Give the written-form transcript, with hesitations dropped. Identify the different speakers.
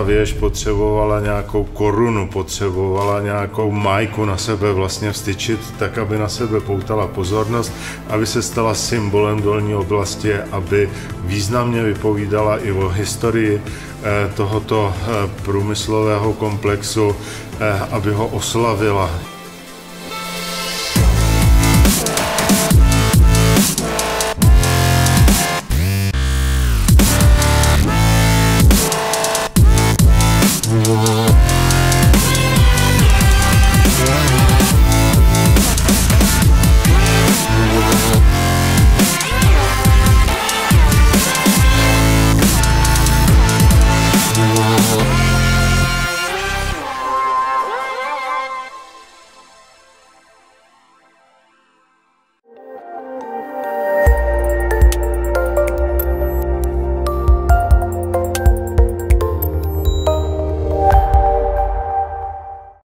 Speaker 1: věž potřebovala nějakou korunu, potřebovala nějakou majku na sebe vlastně vstyčit, tak aby na sebe poutala pozornost, aby se stala symbolem dolní oblasti, aby významně vypovídala i o historii tohoto průmyslového komplexu, aby ho oslavila.